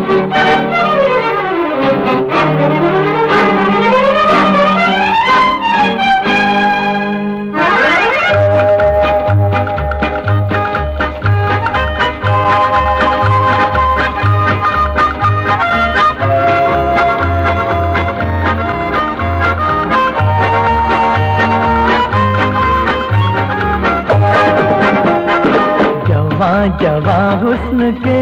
जवां हुस्न के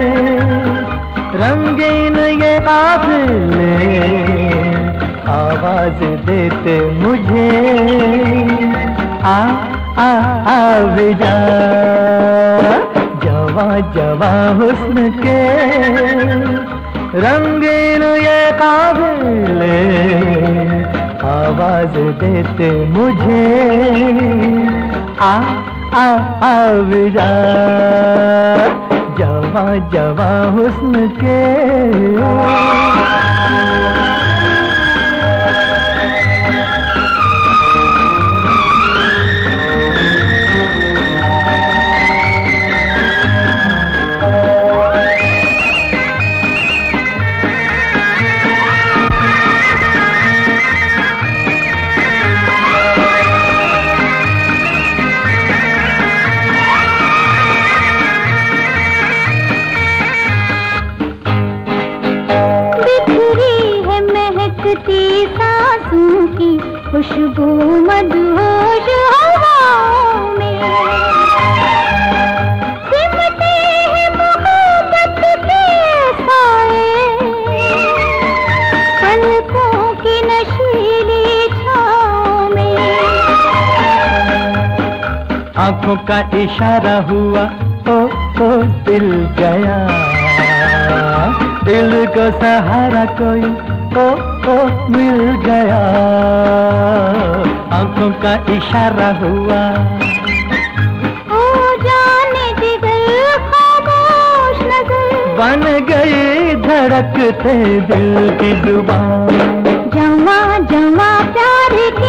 रंगीन ये काफिले आवाज देते मुझे आ आ आ विजा। जवां हुस्न के रंगीन ये काफिले आवाज देते मुझे आ विजा। जवां हुस्न के सांसों की खुशबू मधुहोश हवाओं में सिमटे हैं मोहब्बत के साए पलकों की नशीली छाओं में। आंखों का इशारा हुआ ओ दिल गया, दिल को सहारा कोई ओ मिल गया। आंखों का इशारा हुआ ओ जाने जिगर खामोश नजर बन गई धड़कते दिल की जुबान। जवां जवां प्यार की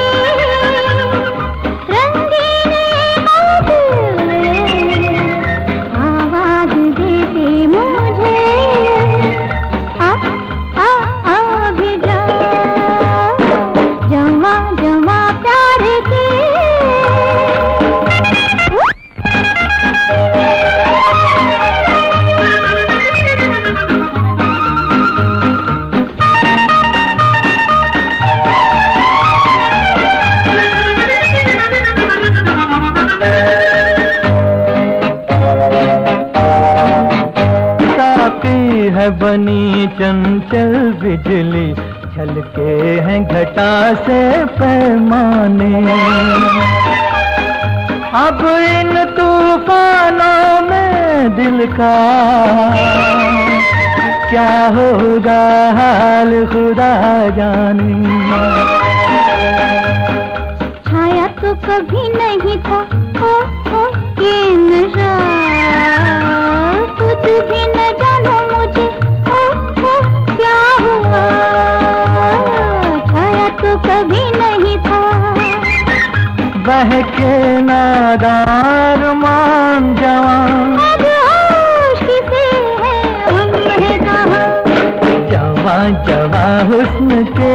है बनी चंचल बिजली, झलके हैं घटा से पैमाने। अब इन तूफानों में दिल का क्या होगा हाल खुदा जाने। छाया तो कभी नहीं था ये नशा, कुछ भी न जानो मुझे क्या हुआ। छाया तो कभी नहीं था बहके नादार मान जवान। होश किसे है हमने कहा। जवां हुस्न के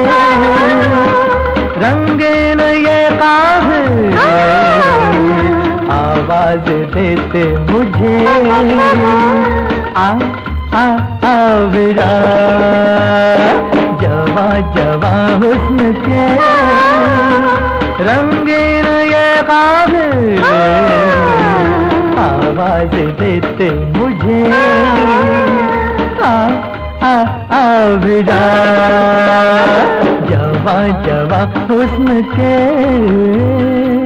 रंगीन ये काफिले आवाज देते मुझे आ विरा। जवां हुस्न के रंगीन ये काफिले आवाज देते मुझे आ विरा। जवां हुस्न के